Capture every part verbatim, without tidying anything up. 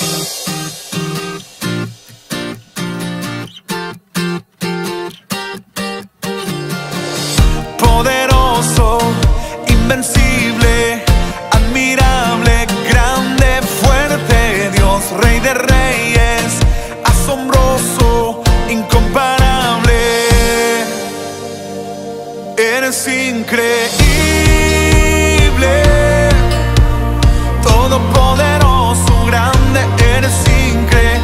Poderoso, invencible, admirable, grande, fuerte, Dios, Rey de reyes, asombroso, incomparable. Eres increíble, todopoderoso, grande, eres increíble.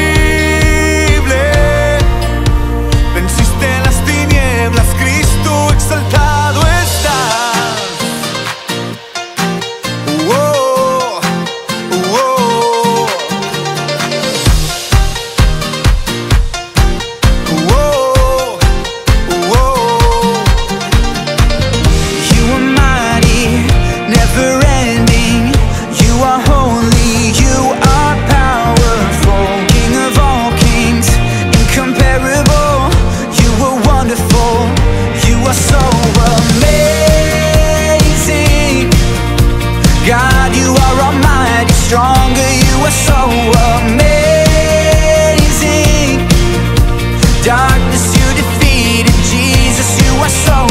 Venciste las tinieblas, Cristo exaltado estás. Oh, oh, oh, oh. You are mighty, never ending. You are holy, you are powerful. King of all kings, incomparable. You are wonderful, you are so amazing. God, you are almighty, stronger, you are so amazing. Darkness you defeated, Jesus, you are so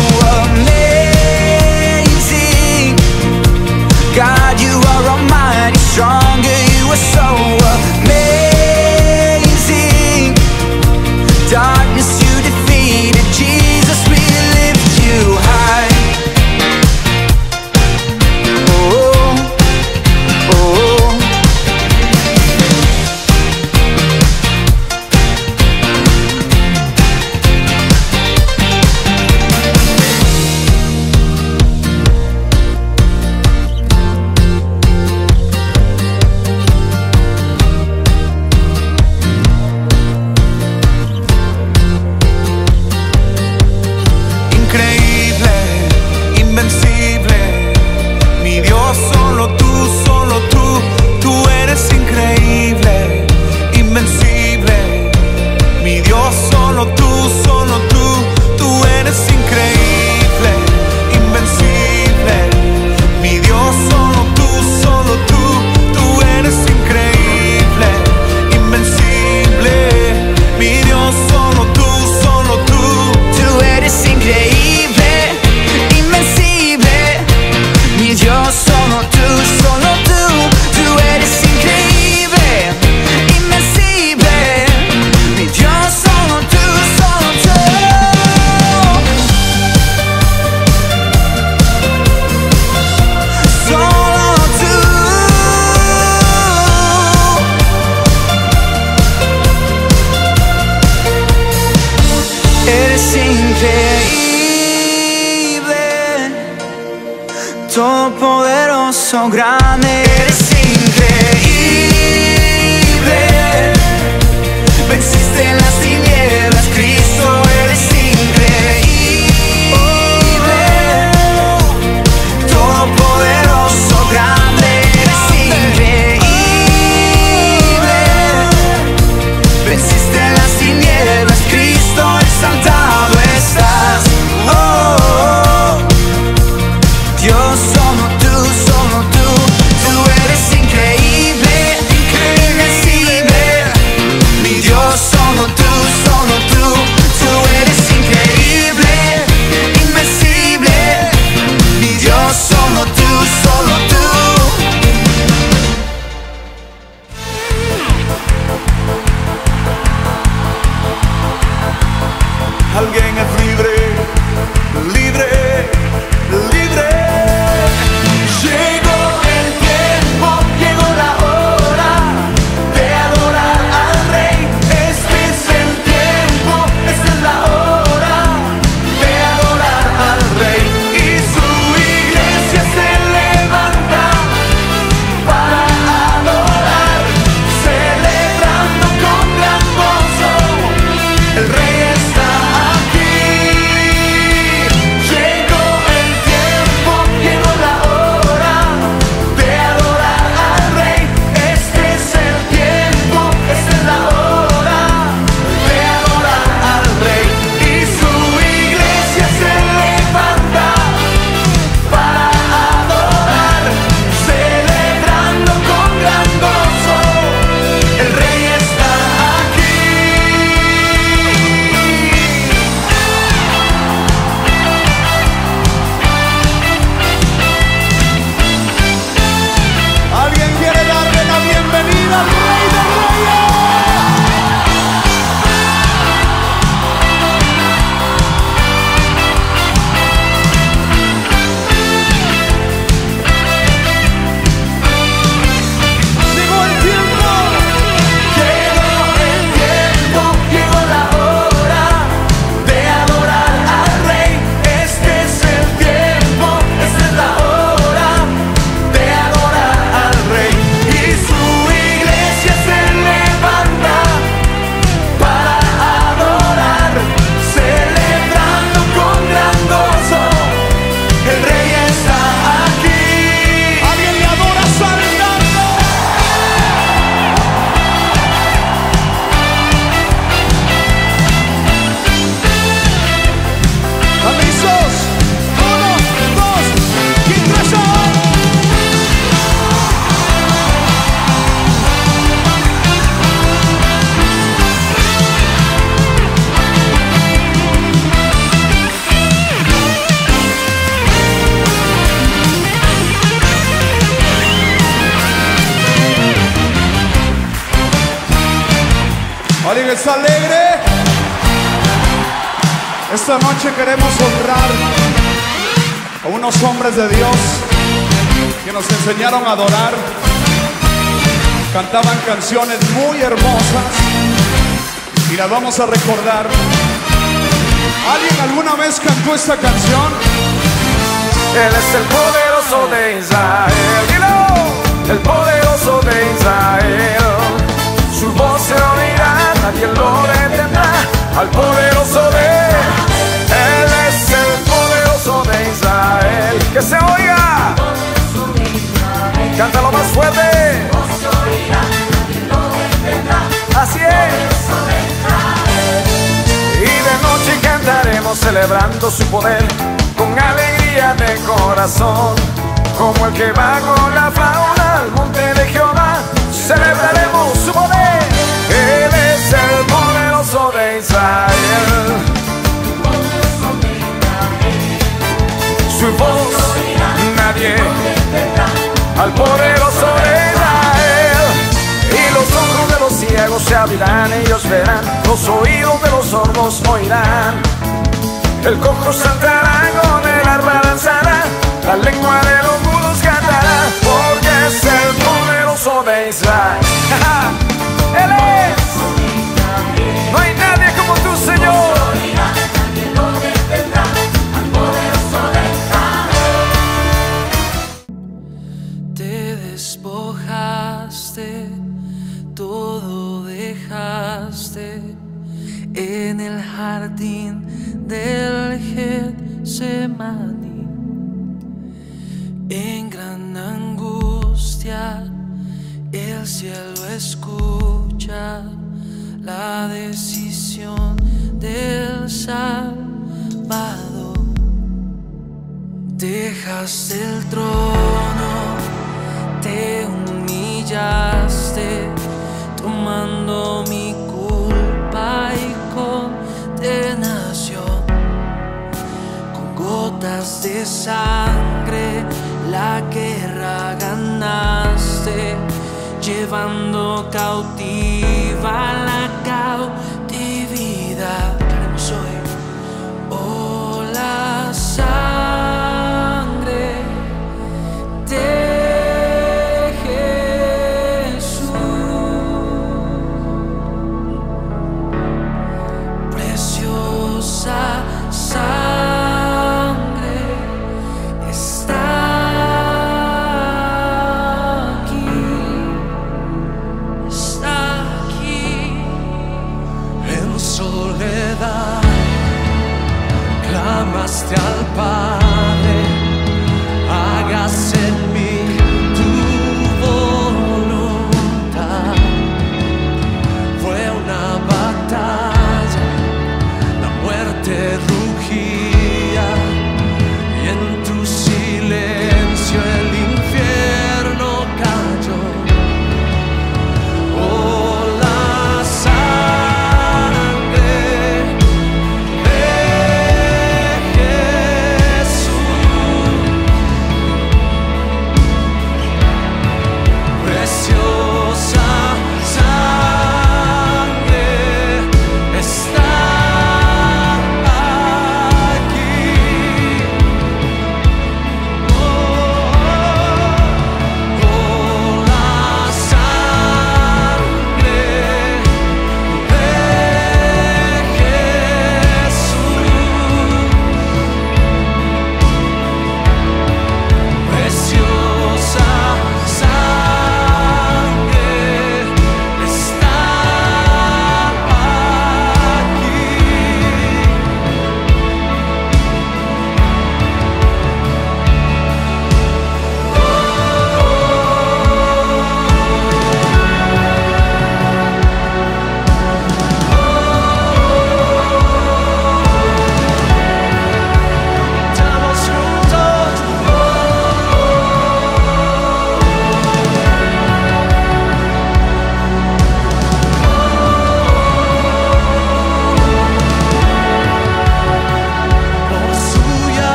amazing. God, you are almighty, stronger, you are so amazing. Darkness you defeated, Jesus, we lift you high. Oh, oh. Increíble, invencible, mi Dios, solo tú, solo tú, tú eres increíble, invencible, mi Dios, solo tú, solo tú, tú eres increíble, invencible, mi Dios, solo tú, solo tú, tú eres increíble, invencible, mi Dios, solo tú, solo tú. Tú eres increíble, invencible. Mi Dios, solo tú, solo tú. Tú eres increíble, invencible. Mi Dios, solo tú, solo tú. Solo tú. Eres increíble, todopoderoso, grande. Eres increíble, venciste las tinieblas, Cristo, eres increíble, todopoderoso, grande. Eres increíble, venciste las tinieblas, Cristo, exaltado estás. Oh, oh, oh. Dios, solo tú, solo tú, tú ¿Alguien está alegre? Esta noche queremos honrar a unos hombres de Dios que nos enseñaron a adorar. Cantaban canciones muy hermosas y las vamos a recordar. ¿Alguien alguna vez cantó esta canción? Él es el poderoso de Israel, dilo, el poderoso de Israel. Su voz se oirá, nadie lo detendrá, al poderoso de Él es el poderoso de Israel. Que se oiga, cántalo más fuerte. Así es. Y de noche cantaremos celebrando su poder con alegría de corazón, como el que va con la fauna al monte de Jehová. Celebraremos su poder. Él es el poderoso de Israel. Su voz nadie al poderoso de Israel. Y los ojos de los ciegos se abrirán, ellos verán, los oídos de los sordos oirán. El cojo saltará, con el arpa danzará, la lengua de los mudos cantará, porque es el poderoso de Israel. Él es, no hay nadie como tú, Señor. Te despojaste, todo dejaste en el jardín del Getsemaní. En gran angustia el cielo escucha la decisión del Salvador. Dejaste el trono, te humillaste, tomando mi culpa y condenación. Con gotas de sangre la guerra ganaste, llevando cautiva la cautividad. Claremos hoy, oh, la sangre de Jesús, preciosa sangre, está clamaste al Padre, hágase en mí tu voluntad. Fue una batalla, la muerte rugía, y en tu silencio el infierno cayó. Oh, la sangre de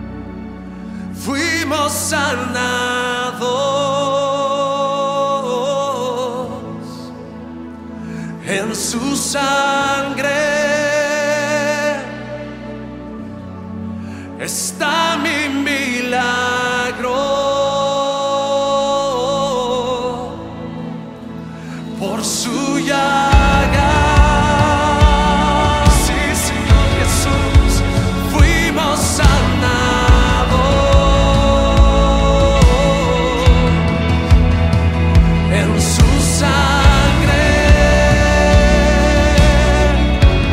fuimos sanados. sangre está mi milagro. Por su llaga, sí, Señor Jesús, fuimos sanados. En su sangre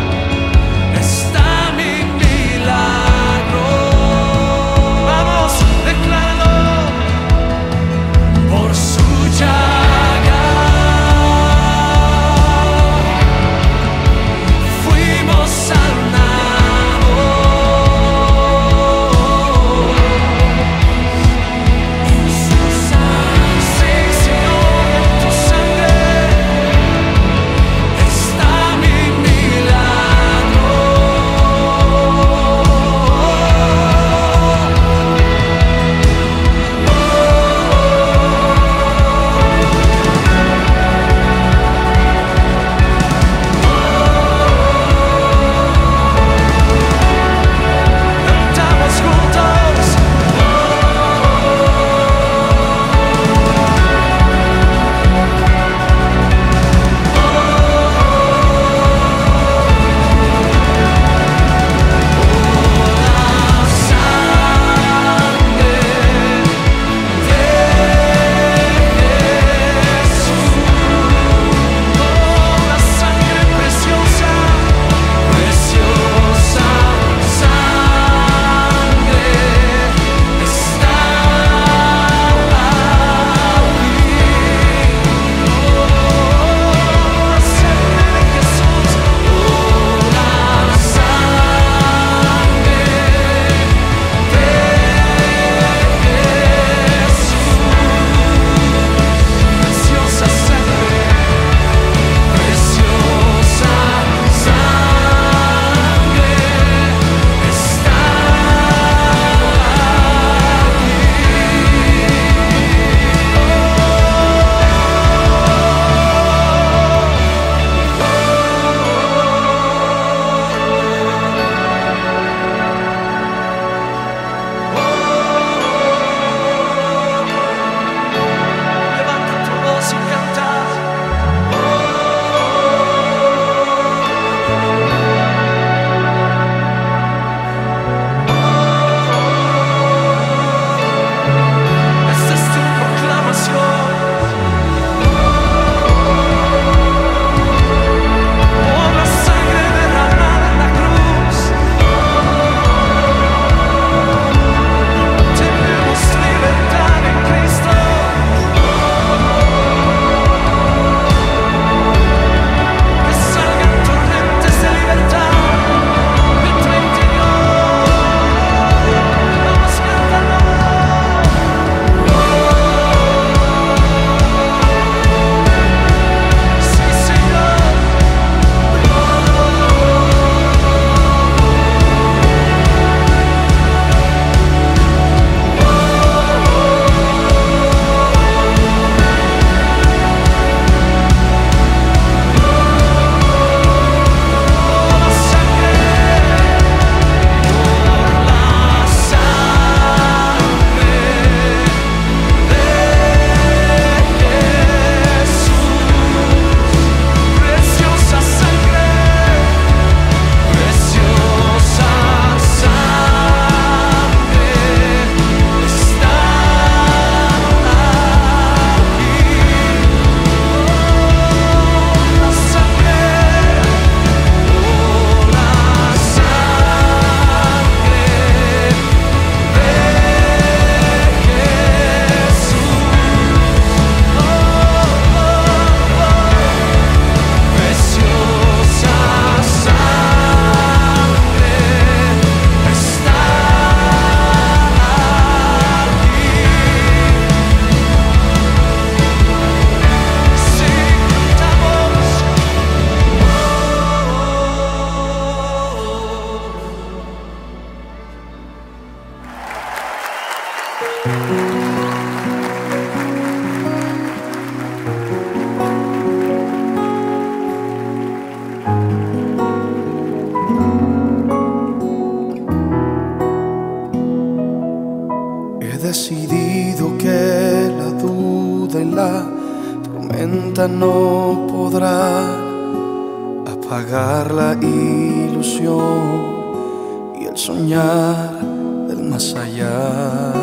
la tormenta no podrá apagar la ilusión y el soñar del más allá.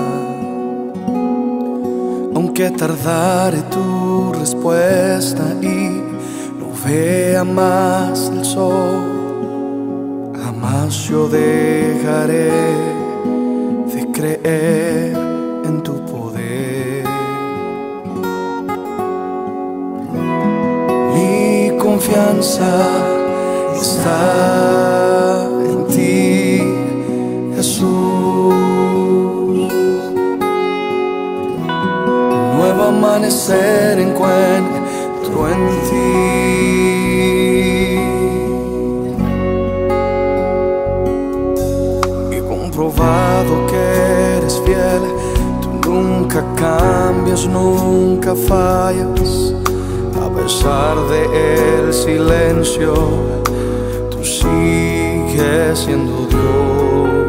Aunque tardare tu respuesta y no vea más el sol, jamás yo dejaré de creer en tu poder. Mi confianza está en ti, Jesús. Nuevo amanecer encuentro en ti. He comprobado que eres fiel, tú nunca cambias, nunca fallas. A pesar del silencio, tú sigues siendo Dios.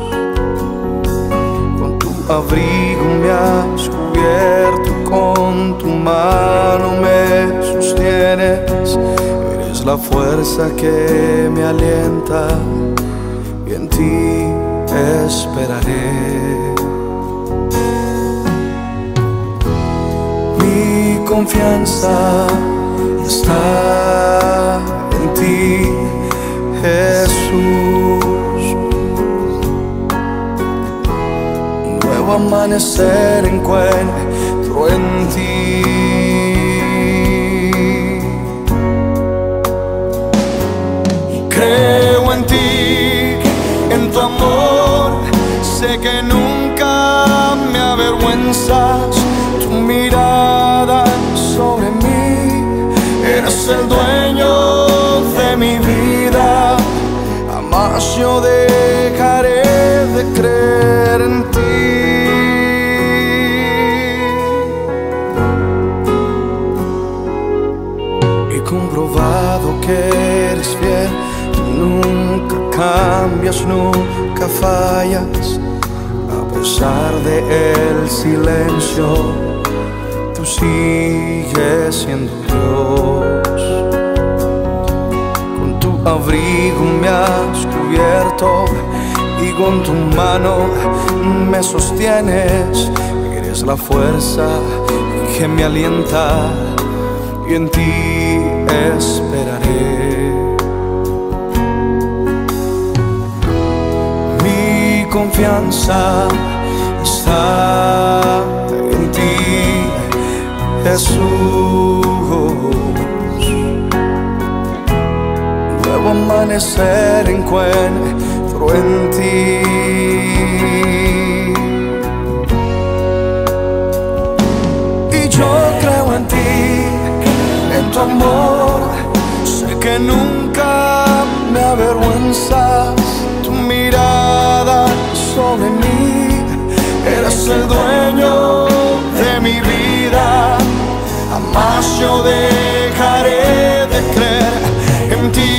Con tu abrigo me has cubierto, con tu mano me sostienes. Eres la fuerza que me alienta y en ti esperaré. Mi confianza está en ti, Jesús. Nuevo amanecer encuentro en ti. Creo en ti, en tu amor. Sé que nunca me avergüenzas. Tu mirada sobre mí, eres el dueño de mi vida. Jamás yo dejaré de creer en ti. He comprobado que eres fiel, tú nunca cambias, nunca fallas. A pesar del silencio, tú sigues siendo Dios. Con tu abrigo me has cubierto y con tu mano me sostienes. Eres la fuerza que me alienta y en ti esperaré. Mi confianza está en ti, Jesús. Nuevo amanecer encuentro en ti. Y yo creo en ti, en tu amor. Sé que nunca me avergüenzas. Tu mirada sobre mí, eres el dueño de mi vida. Jamás yo dejaré de creer en ti.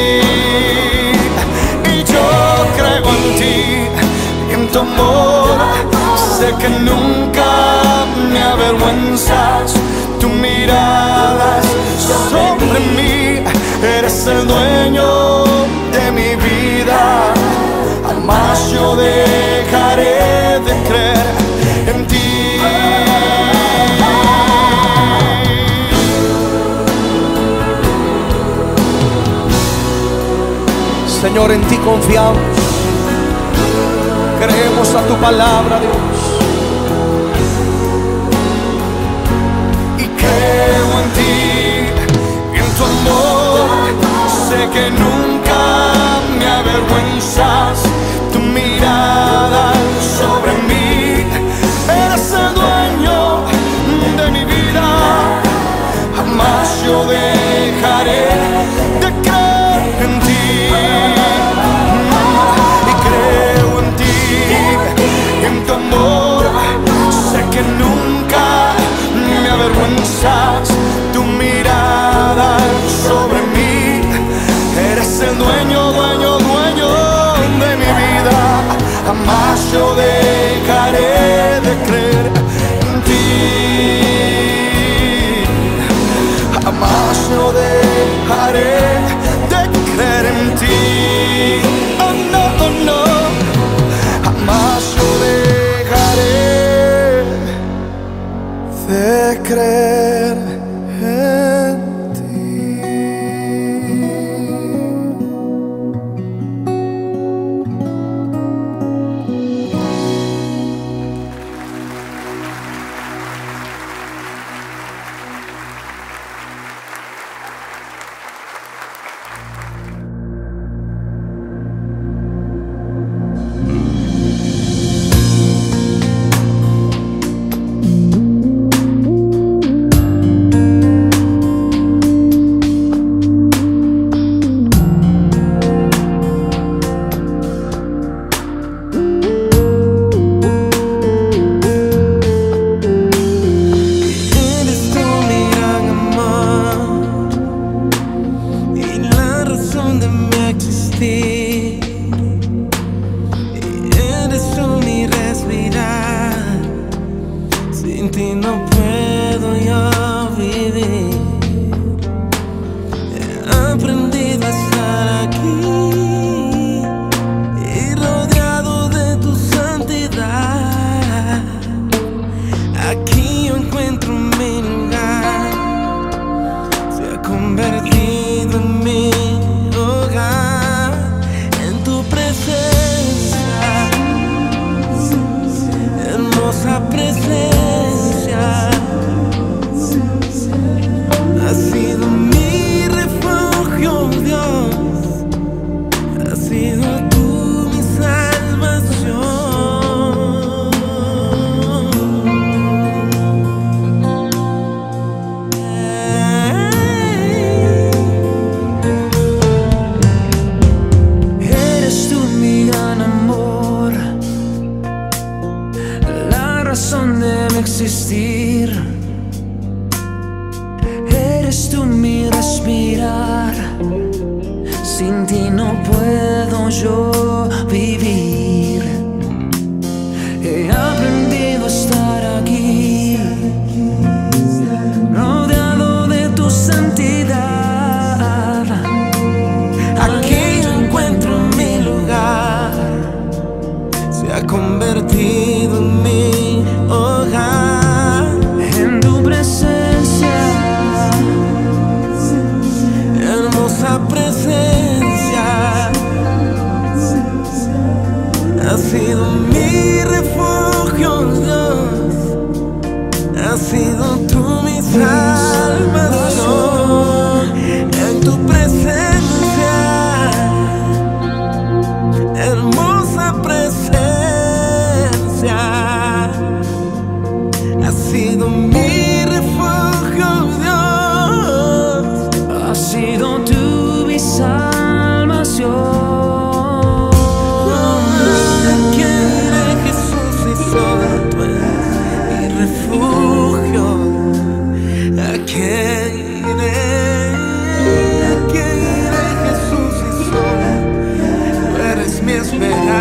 Y yo creo en ti, en tu amor. Sé que nunca me avergüenzas. Tu mirada sobre mí, eres el dueño de mi vida. Jamás yo dejaré de creer en ti. Señor, en ti confiamos, creemos a tu palabra, Dios. Y creo en ti, en tu amor. Sé que nunca me avergüenzas. Tu mirada sobre mí, eres el dueño de mi vida. Jamás yo dejaré de creer en ti. Y creo en ti, en tu amor. de creer en ti.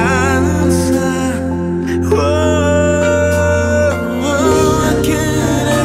Esperanza, oh, oh, ¿a quién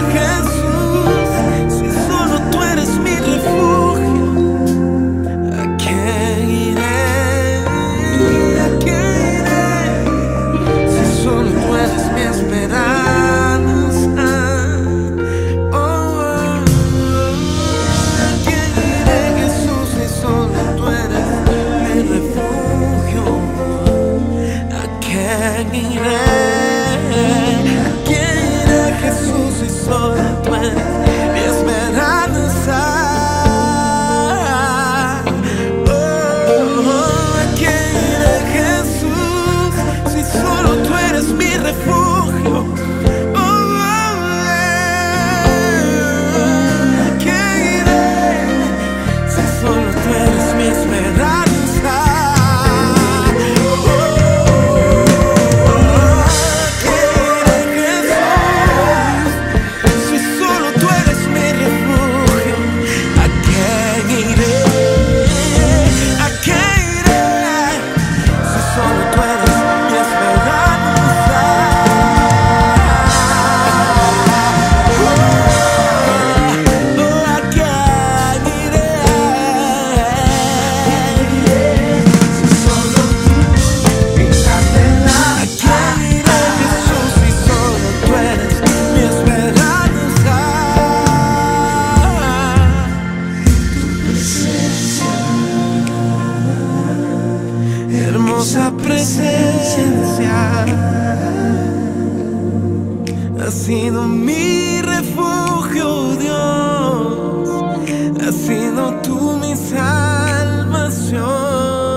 has sido mi refugio, Dios, has sido tú mi salvación.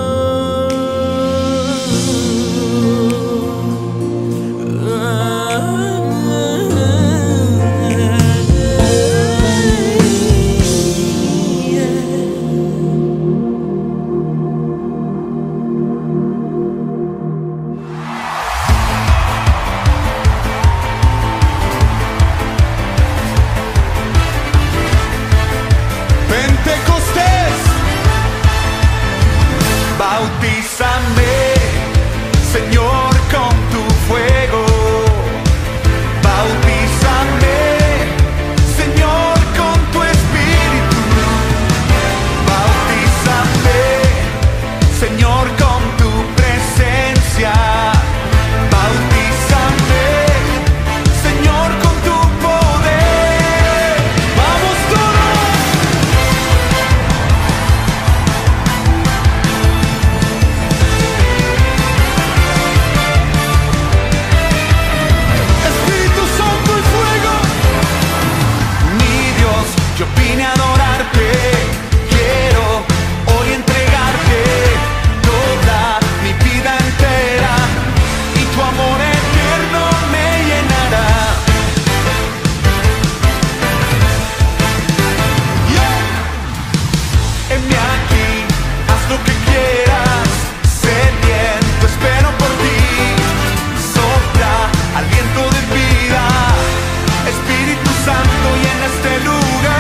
Bautízame, Señor, con tu fuego. Bautízame, Señor, con tu espíritu. Bautízame, Señor, con tu presencia. Bautízame, Señor, con tu poder. ¡Vamos todos! Yo vine a adorarte, quiero hoy entregarte toda mi vida entera y tu amor eterno me llenará. Yeah. Heme aquí, haz lo que quieras, sediento espero por ti, sopla aliento de vida, Espíritu Santo llena este lugar.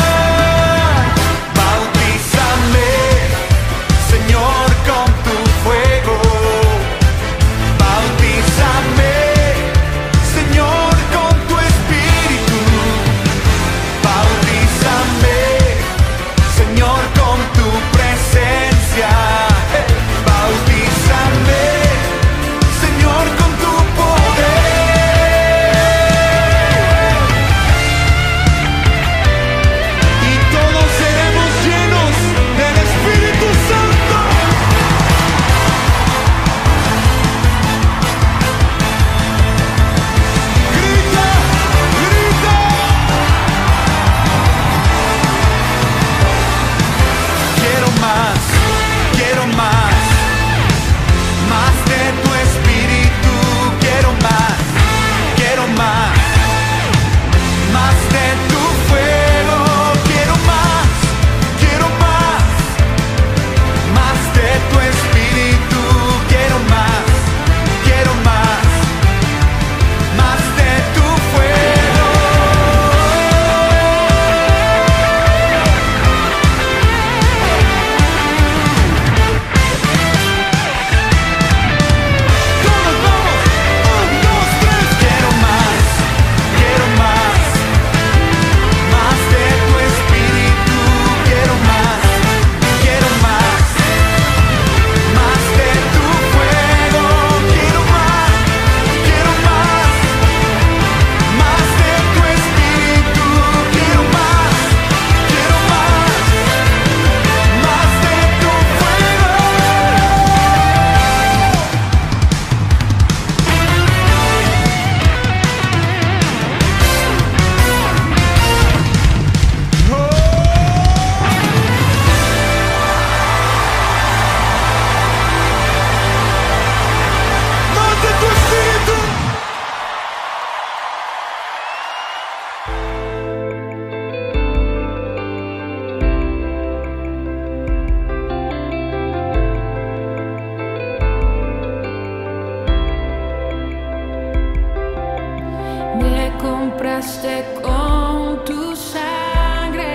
compraste con tu sangre,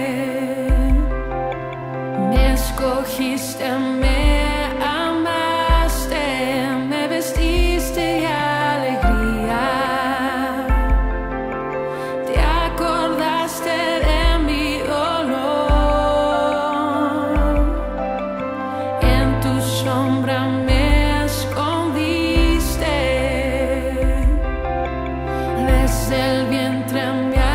me escogiste, me amaste, me vestiste de alegría, te acordaste de mi dolor, en tu sombra me escondiste, desde el vientre me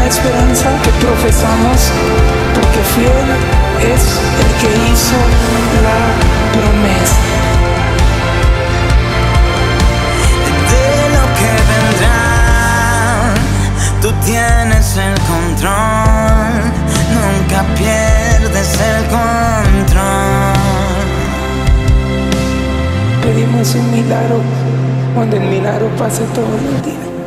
esperanza que profesamos, porque fiel es el que hizo la promesa. De lo que vendrá, tú tienes el control, nunca pierdes el control. Pedimos un milagro, cuando el milagro pase todos los días.